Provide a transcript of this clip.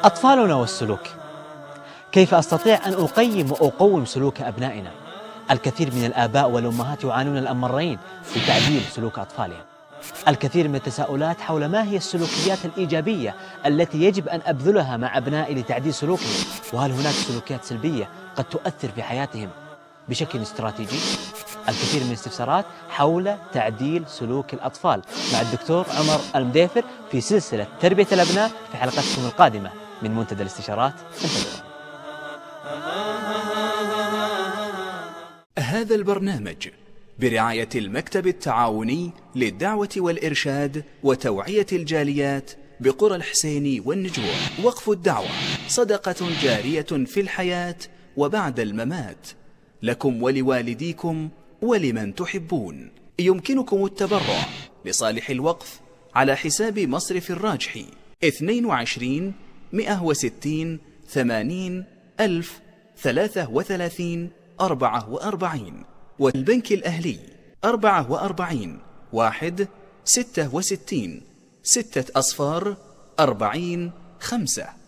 أطفالنا والسلوك. كيف أستطيع أن أقيم وأقوم سلوك أبنائنا؟ الكثير من الآباء والأمهات يعانون الأمرين في تعديل سلوك أطفالهم. الكثير من التساؤلات حول ما هي السلوكيات الإيجابية التي يجب أن أبذلها مع أبنائي لتعديل سلوكهم، وهل هناك سلوكيات سلبية قد تؤثر في حياتهم بشكل استراتيجي؟ الكثير من الاستفسارات حول تعديل سلوك الأطفال مع الدكتور عمر المديفر في سلسلة تربية الأبناء في حلقتكم القادمة من منتدى الاستشارات. انتظروا. هذا البرنامج برعاية المكتب التعاوني للدعوة والإرشاد وتوعية الجاليات بقرى الحسين والنجوع. وقف الدعوة صدقة جارية في الحياة وبعد الممات، لكم ولوالديكم ولمن تحبون. يمكنكم التبرع لصالح الوقف على حساب مصرف الراجحي 22 160 80 1000 33 44، والبنك الأهلي 44 1 66 6 40 5.